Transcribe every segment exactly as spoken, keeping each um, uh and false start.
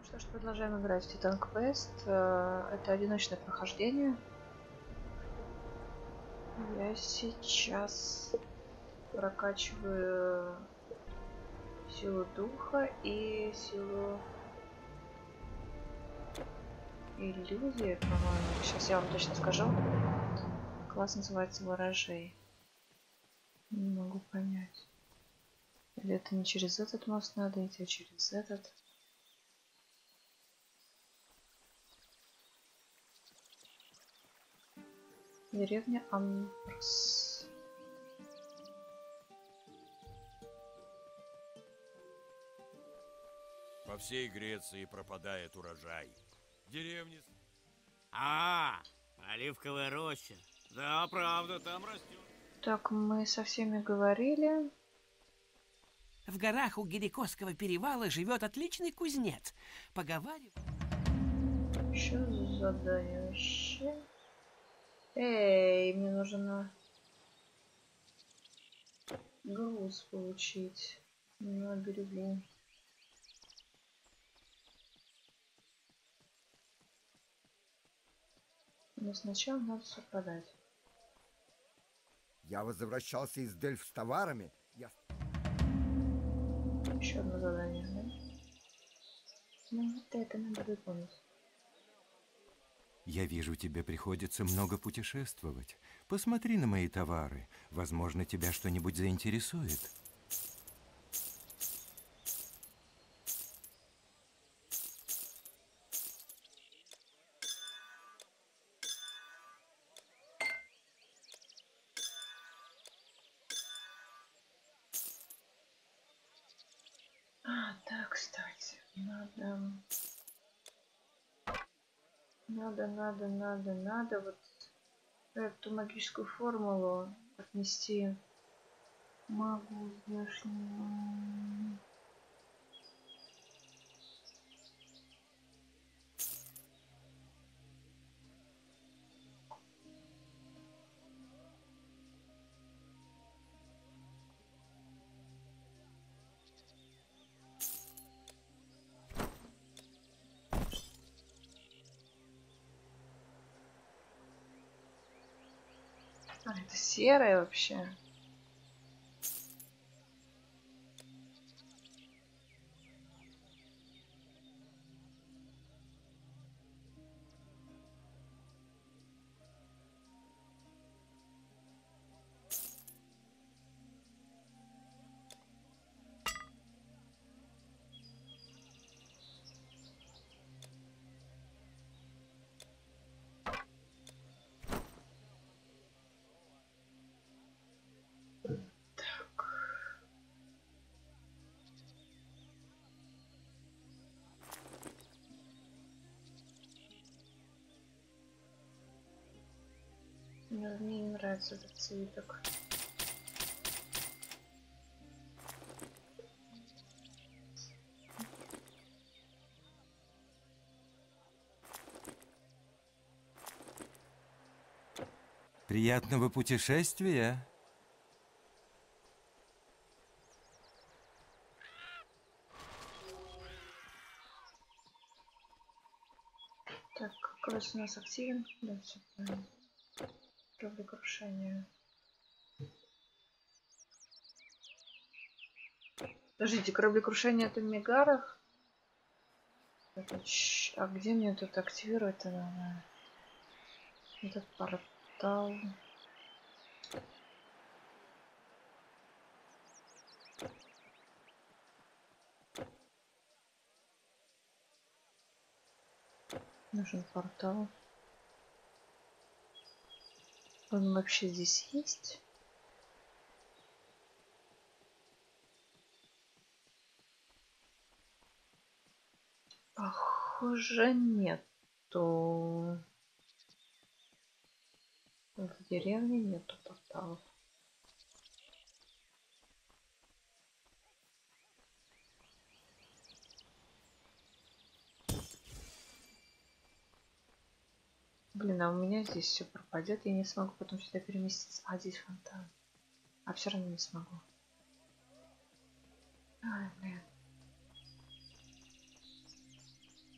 Что ж, продолжаем играть в Titan Quest. Это одиночное прохождение. Я сейчас прокачиваю силу духа и силу иллюзии, по-моему. Сейчас я вам точно скажу. Класс называется Ворожей. Не могу понять. Или это не через этот мост надо идти, а через этот. Деревня Амброс. По всей Греции пропадает урожай. Деревни... А, оливковая роща. Да, правда, там растет. Так, мы со всеми говорили. В горах у Геликосского перевала живет отличный кузнец. Поговариваю. Что за задание вообще? Эй, мне нужно груз получить на берегу. Но сначала надо все продать. Я возвращался из Дельф с товарами. Я... Еще одно задание, да? Ну вот это надо выполнить. Я вижу, тебе приходится много путешествовать. Посмотри на мои товары. Возможно, тебя что-нибудь заинтересует. А, да, кстати, надо... Надо, надо, надо, надо вот эту магическую формулу отнести магу внешнему. А, это серая вообще. Мне, мне не нравится этот цветок. Приятного путешествия! Так, кросс у нас активен. Да, все правильно. Кораблекрушение. Подождите, кораблекрушение это в Мегарах? Это ч... А где мне тут активировать-то надо? Этот портал. Нужен портал. Он вообще здесь есть? Похоже, нету. В деревне нету порталов. Блин, а у меня здесь все пропадет, я не смогу потом сюда переместиться. А здесь фонтан. А все равно не смогу. Ай, блин.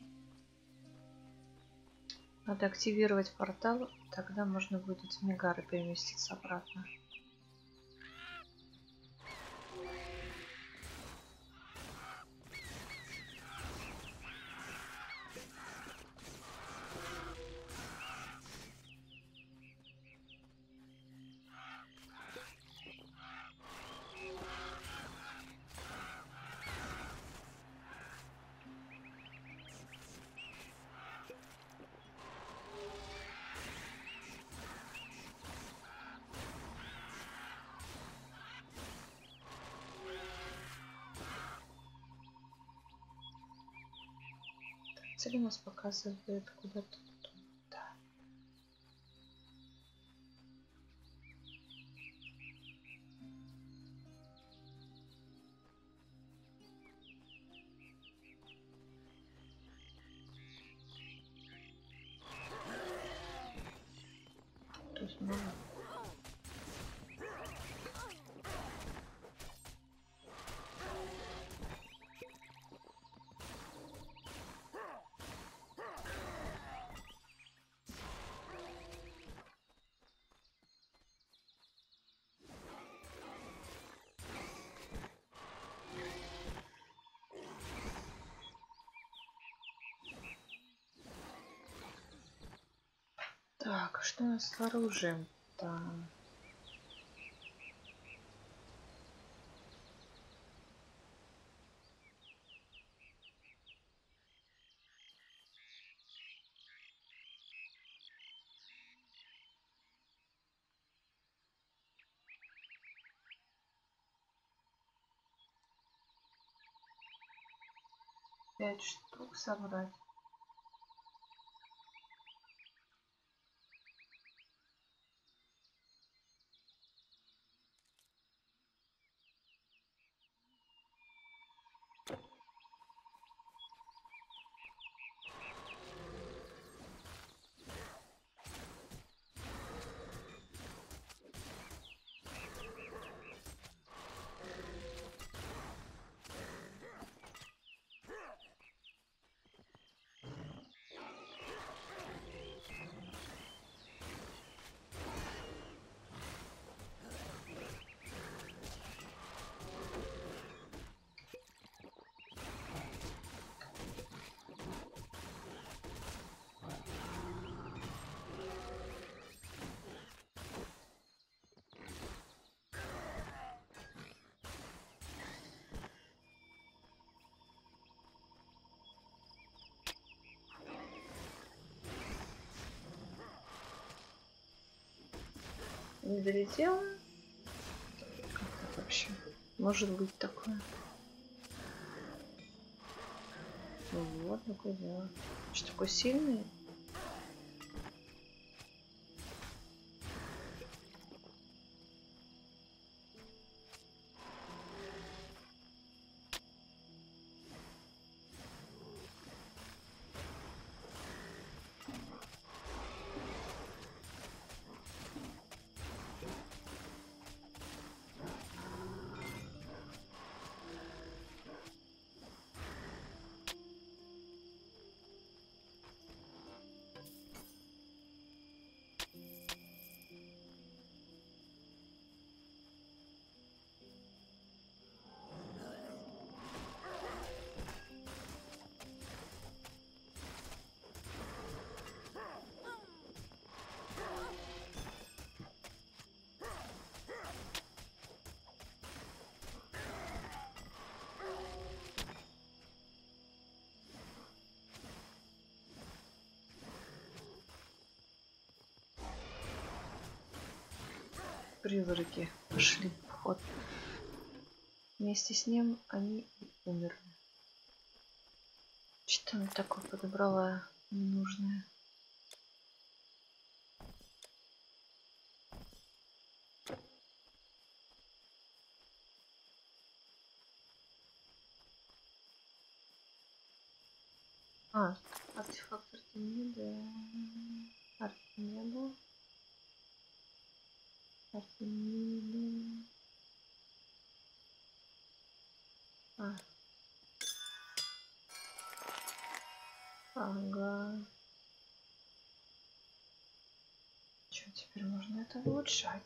Надо активировать портал, тогда можно будет в Мегары переместиться обратно. Цель у нас показывает куда-то туда. То есть много. Так, что у нас с оружием-то? Пять штук собрать. Не долетела? Как это вообще? Может быть такое. Ну вот такое дело. Что такое сильный? Призраки пошли в ход. Вместе с ним они и умерли. Что она такое подобрала ненужное? А, артефакт Артемида. Артемида. Артемида. А. Ага. Теперь можно это улучшать.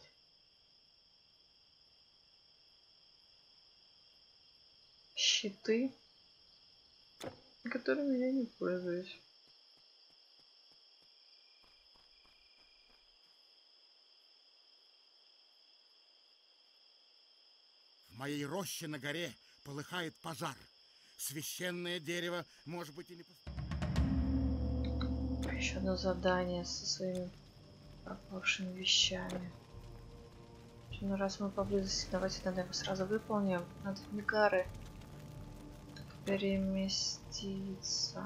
Щиты, которыми я не пользуюсь. В моей роще на горе полыхает пожар. Священное дерево, может быть, и не... Еще одно задание со своими пропавшими вещами. Ну, раз мы поблизости, давайте тогда его сразу выполним. Надо в Мегары переместиться.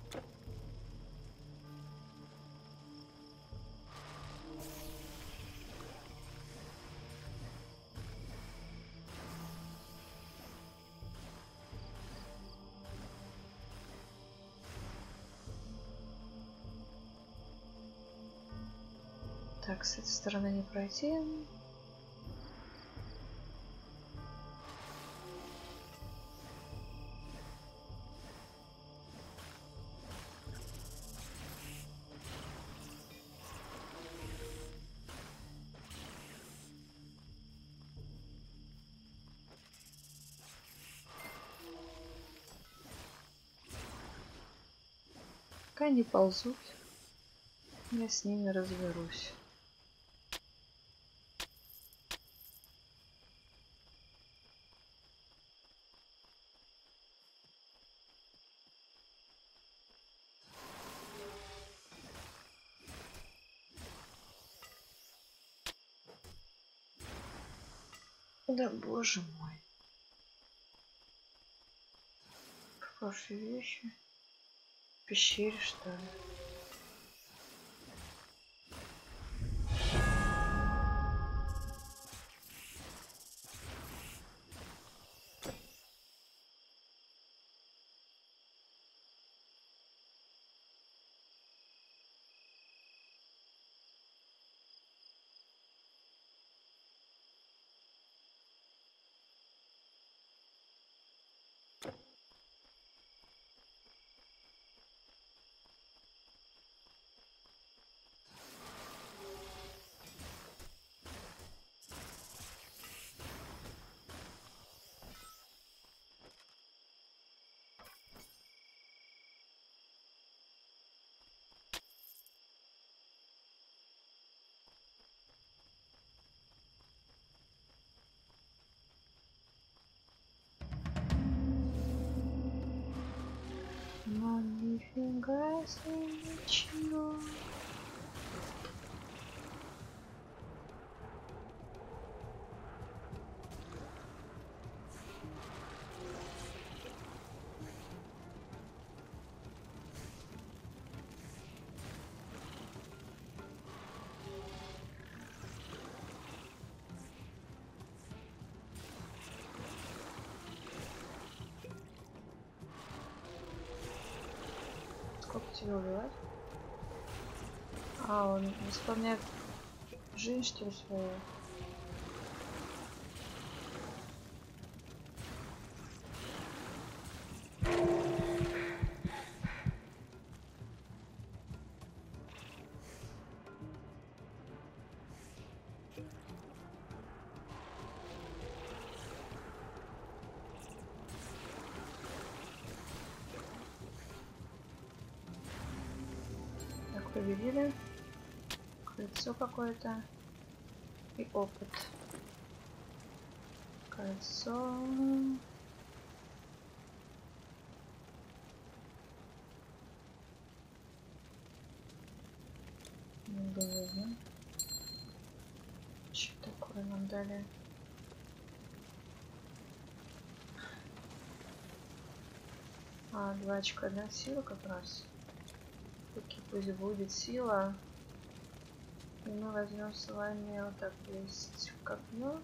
Так, с этой стороны не пройти. Пока они ползут, я с ними разберусь. Да боже мой. Хорошие вещи. В пещере, что ли? Ну нифига себе, ничего. Сколько тебе убивать? А, он исполняет жизнь, что ли, свою? Победили. Кольцо какое-то. И опыт. Кольцо. Было. Что такое нам дали? А, два очка, да? Сила как раз. Пусть будет сила. И мы возьмем с вами вот так есть копье.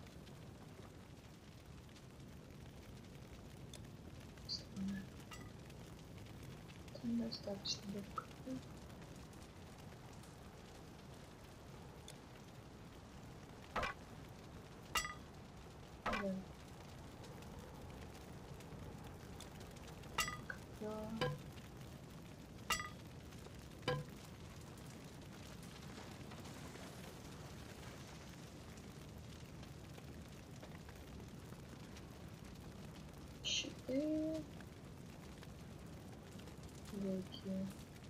Там достаточно будет копье. Да. Копье. щиты. Луки.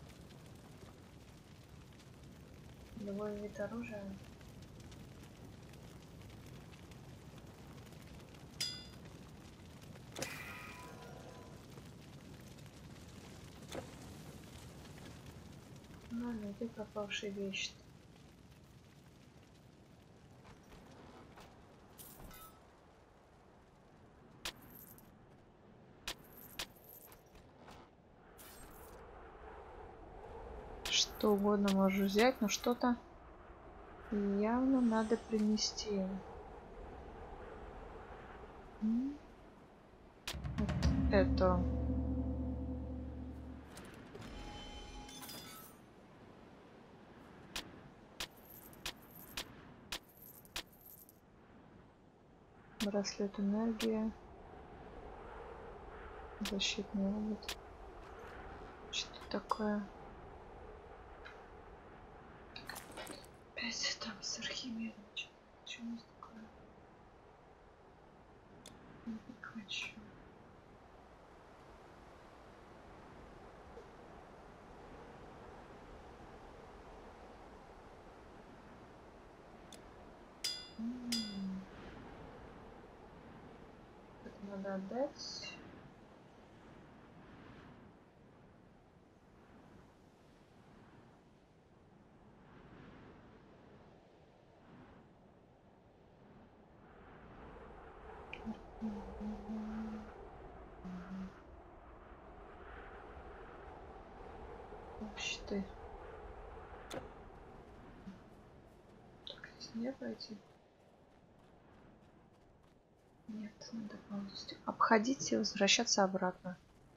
Любой вид оружия. Ну, найди пропавшие вещи. Что угодно можешь взять, но что-то явно надо принести. М? Вот это. Браслет энергии. Защитный опыт. Что такое? Опять там с архимедом. Что у нас такое? Не хочу. М. Это надо отдать. Щиты. Так, здесь не пройти. Нет, надо полностью обходить и возвращаться обратно.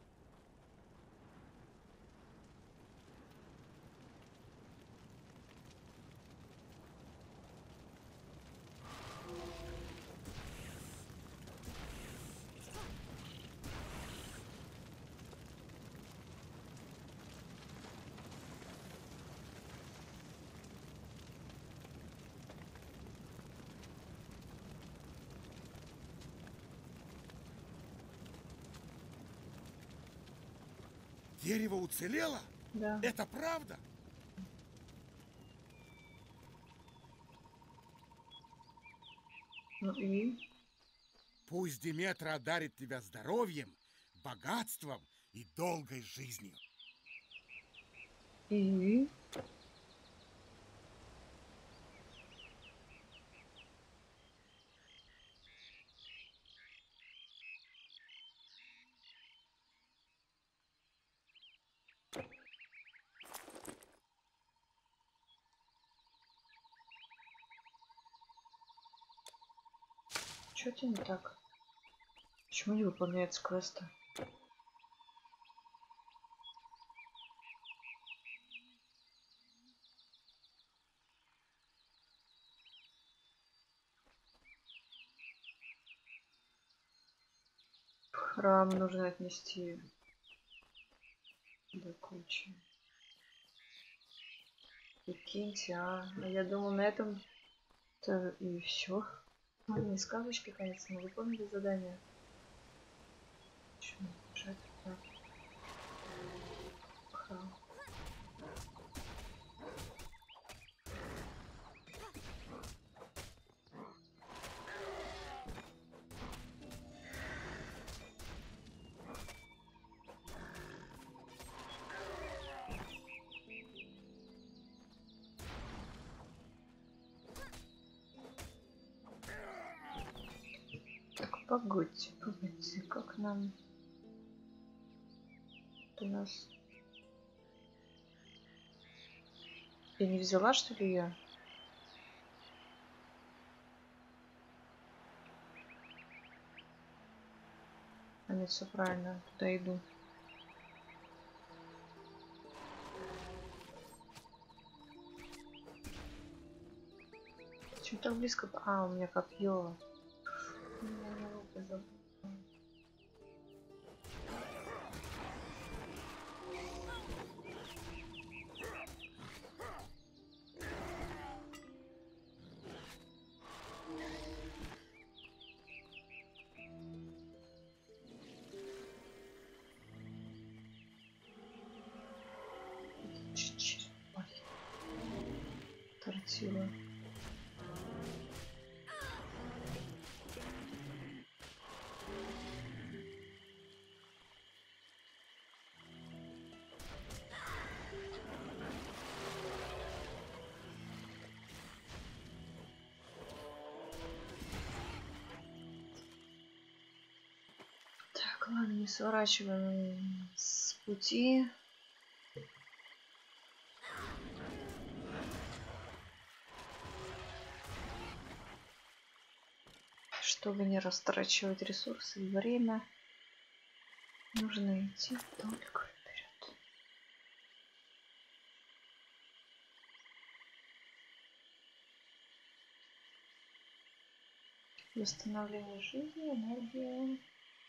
Дерево уцелело? Да. Это правда? Ну и? Пусть Диметра одарит тебя здоровьем, богатством и долгой жизнью. И? Что тебе не так? Почему не выполняется квеста? В храм нужно отнести до кучи. Прикиньте, а, а я думал, на этом то и все. Ладно, не сказочки, конечно, мы выполнили задание. Почему бежать туда? Храм. Так, погодьте, погодьте, как нам... Это у нас... Я не взяла, что ли, я? А нет, все правильно, туда иду. Чем так близко? А, у меня копье. У меня не рука забыла. Чуть-чуть. Ой. Тортила. Так, ладно, не сворачиваем с пути. Чтобы не растрачивать ресурсы и время, нужно идти только вперед. Восстановление жизни, энергия.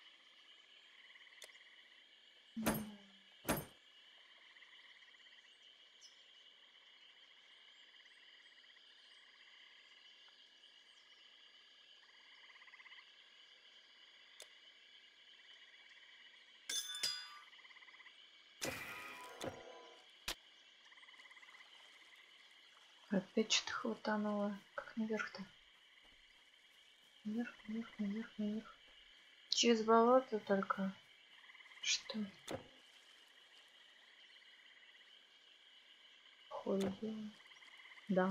Опять что-то хватануло. Как наверх-то? Наверх, наверх, наверх, наверх. Через болото только. Что? Ходу. Да.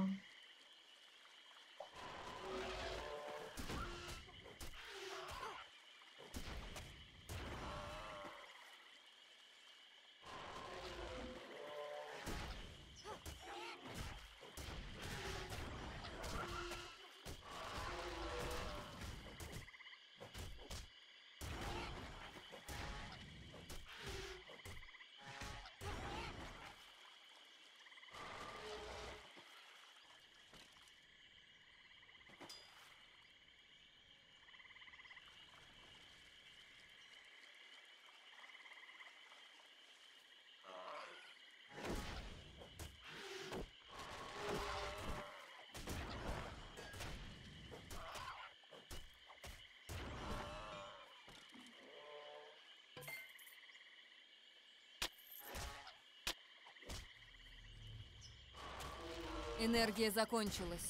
Энергия закончилась.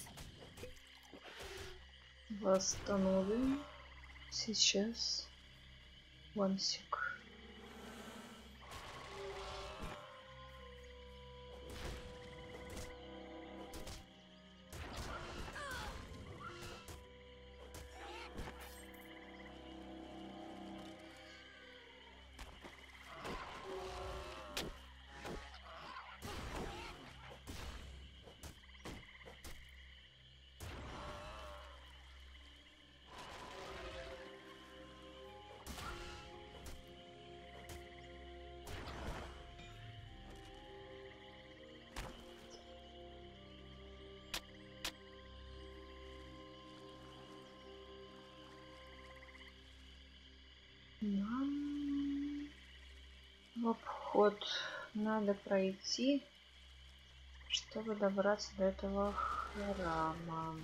Восстановим. Сейчас. One sec. Нам в обход надо пройти, чтобы добраться до этого храма.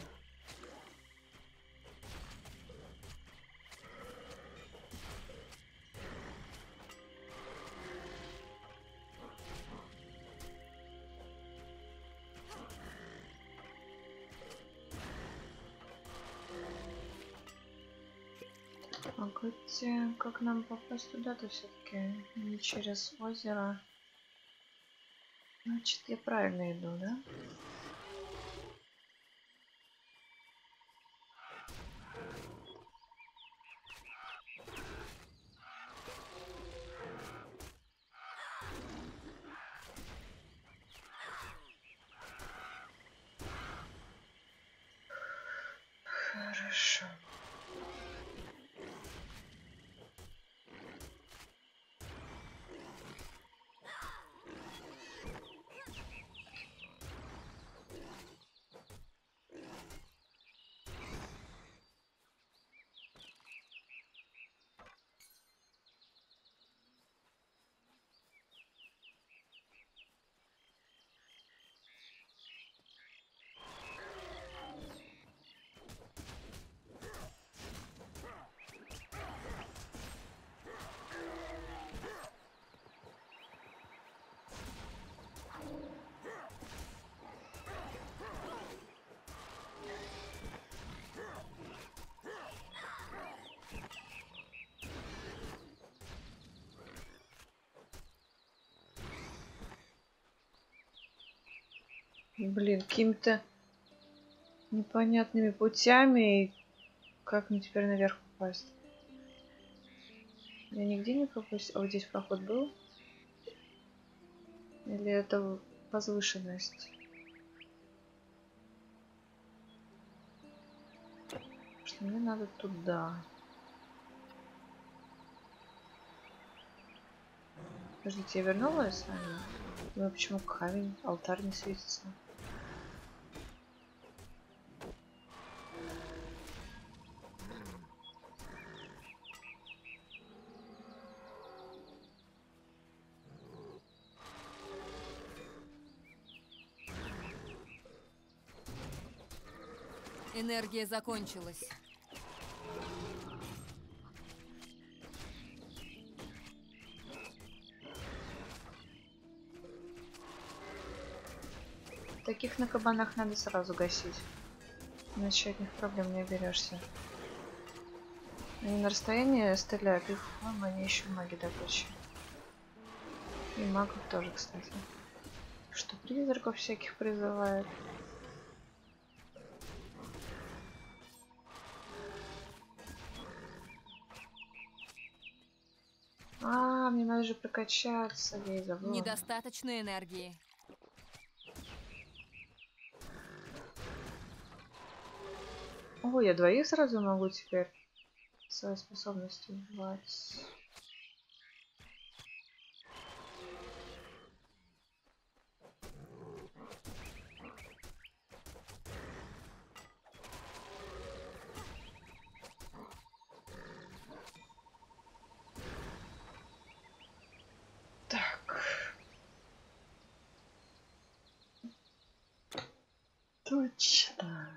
Погодьте, как нам попасть туда-то все-таки? Не через озеро. Значит, я правильно иду, да? Хорошо. Блин, какими-то непонятными путями. И как мне теперь наверх попасть? Я нигде не пропустил. А вот здесь проход был? Или это возвышенность? Что мне надо туда. Подождите, я вернулась с вами? Ну почему камень, алтарь не светится? Энергия закончилась. Таких на кабанах надо сразу гасить. Иначе от них проблем не оберешься. Они на расстоянии стреляют, их, по-моему, они еще маги добычи. И магов тоже, кстати. Что призраков всяких призывает. А, мне надо же прокачаться, я и забыла. Недостаточно энергии. О, я двоих сразу могу теперь свои способности убивать. Так. Точно.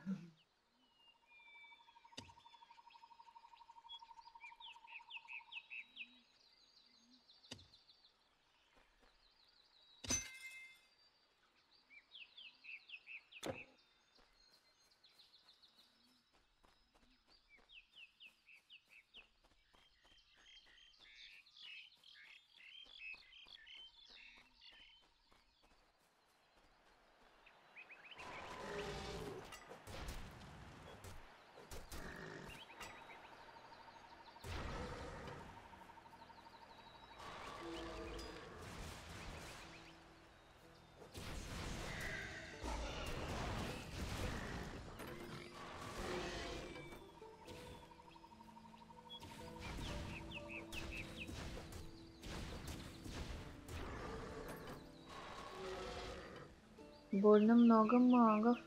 Больно много магов.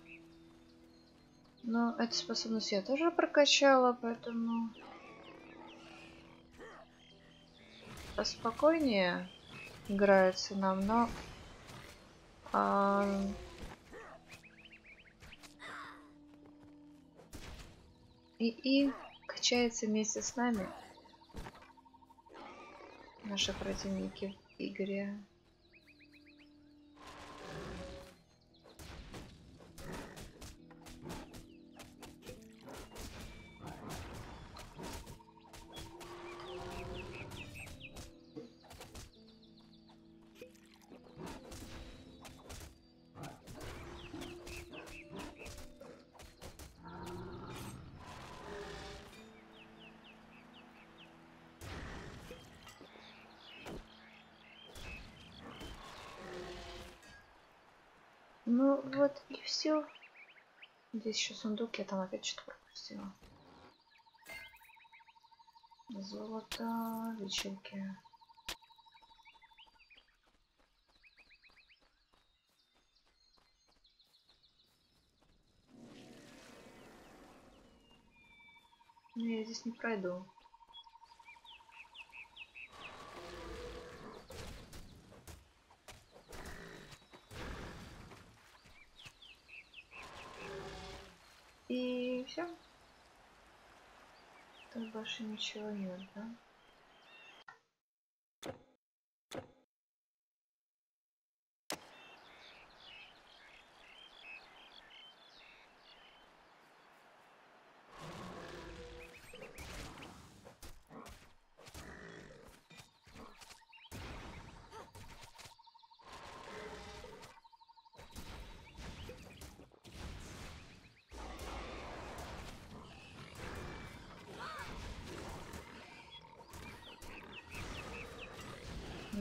Но эту способность я тоже прокачала, поэтому поспокойнее играется нам, но а... и и качается вместе с нами. Наши противники в игре. Ну вот и все. Здесь еще сундук, я там опять что-то пропустила. Золото, личинки. Но я здесь не пройду. И все. Тут больше ничего нет, да?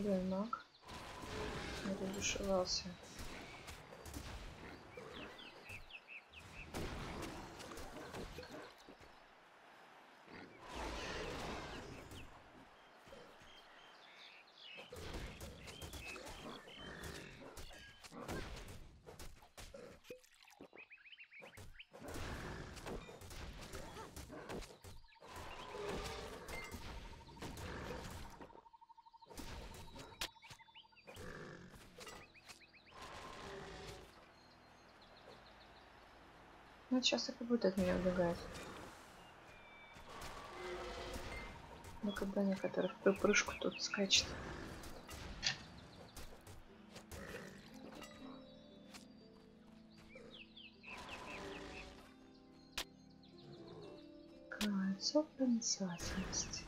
Блин, маг. Не разрешивался. Ну, сейчас так и будет от меня убегать. Ну, кабане, который в припрыжку тут скачет. Кольцо проницательности.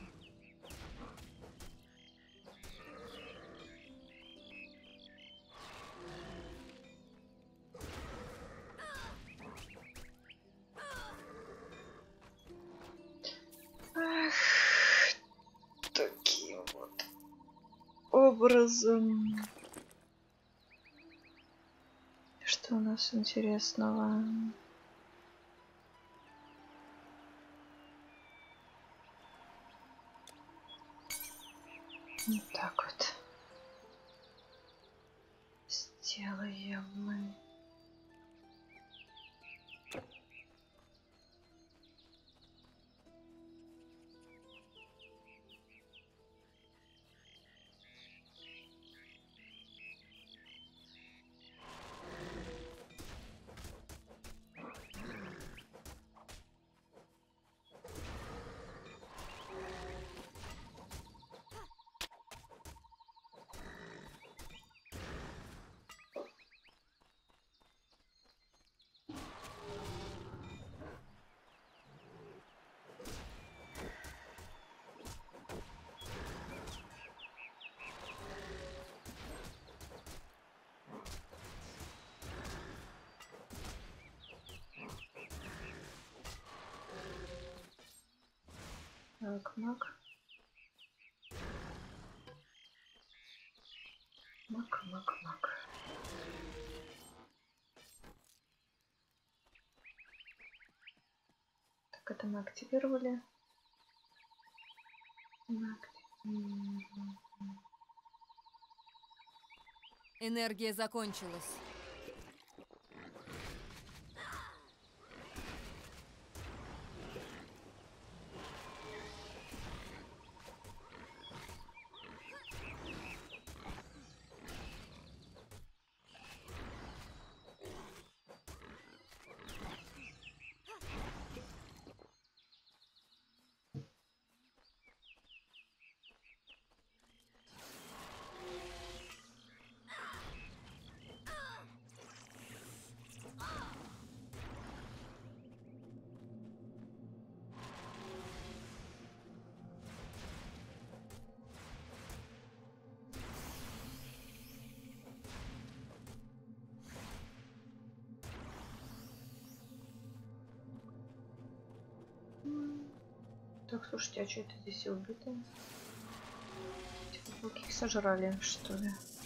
Таким вот образом. Что у нас интересного? Вот так вот. Сделаем мы. Так, маг. Маг, маг, маг. Так, это мы активировали. Мы активировали. Энергия закончилась. Так, слушайте, а что это здесь все убито? Типа, их сожрали, что ли?